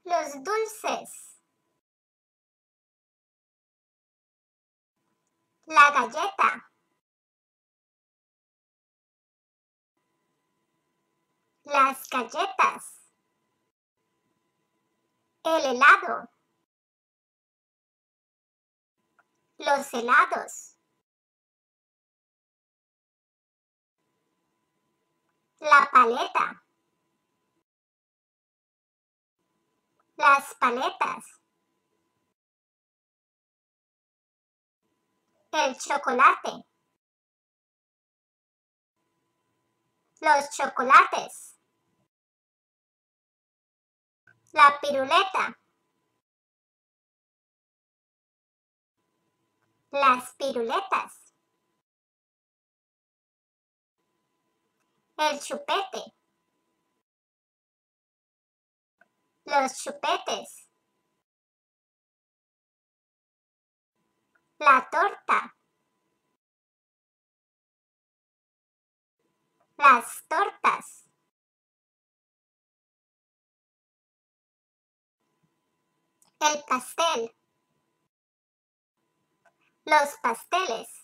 Los dulces. La galleta. Las galletas. El helado. Los helados. La paleta. Las paletas. El chocolate. Los chocolates. La piruleta. Las piruletas. El chupete. Los chupetes. La torta. Las tortas. El pastel. Los pasteles.